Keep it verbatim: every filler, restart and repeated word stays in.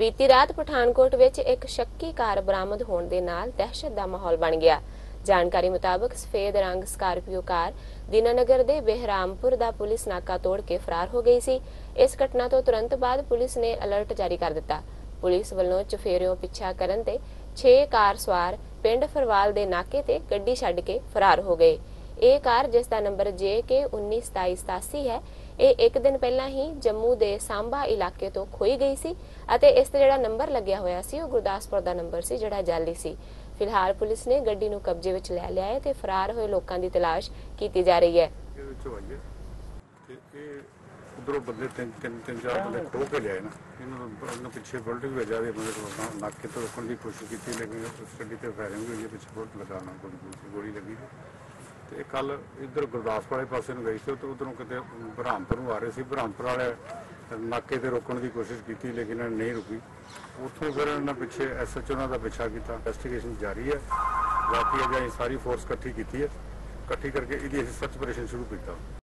बीती रात पठानकोट विच एक शक्की कार बरामद होने दे नाल दहशत दा माहौल बन गया। जानकारी मुताबक सफेद रंग स्कार्पियो कार दीनानगर दे बेहरामपुर दा पुलिस नाका तोड़ के फरार हो गई सी। इस घटना तो तुरंत बाद पुलिस ने अलर्ट जारी कर दिता। पुलिस वल्लों चफेरियों पिछा करन ते छे कार सवार पिंड फरवाल दे नाके ते गड्डी छड्ड के फरार हो गए। ਇਹ ਕਾਰ जिस दा नंबर जे के उन्नीस सताई सतासी है, ਇਹ ਇੱਕ ਦਿਨ ਪਹਿਲਾਂ ਹੀ ਜੰਮੂ ਦੇ ਸਾਂਭਾ ਇਲਾਕੇ ਤੋਂ ਖੋਈ ਗਈ ਸੀ ਅਤੇ ਇਸ ਤੇ ਜਿਹੜਾ ਨੰਬਰ ਲੱਗਿਆ ਹੋਇਆ ਸੀ ਉਹ ਗੁਰਦਾਸਪੁਰ ਦਾ ਨੰਬਰ ਸੀ ਜਿਹੜਾ ਜਾਲੀ ਸੀ। ਫਿਲਹਾਲ ਪੁਲਿਸ ਨੇ ਗੱਡੀ ਨੂੰ ਕਬਜ਼ੇ ਵਿੱਚ ਲੈ ਲਿਆ ਹੈ ਤੇ ਫਰਾਰ ਹੋਏ ਲੋਕਾਂ ਦੀ ਤਲਾਸ਼ ਕੀਤੀ ਜਾ ਰਹੀ ਹੈ। उधरों बंदे तीन तीन तीन चार बंदे खो के लिया ना, इन्होंने पिछे बुलेट भी वजह बंदे नाके तो रोकने की कोशिश की, लेकिन उस गड्डी से फायरिंग हुई है, पिछे बुलेट लगाना गोली लगी तो कल इधर गुरदासपुर वाले पासे गई थी, तो उधरों कितने बरहामपुर आ रहे थे। बरहामपुर वाले नाके से रोकने की कोशिश की लेकिन नहीं रुकी। उतों फिर इन्होंने पिछे एस एच ओ का पिछा किया। इन्वेस्टिगेशन जारी है, बाकी अजे सारी फोर्स इकट्ठी की है, इकट्ठी करके ये सर्च ऑपरेशन शुरू किया।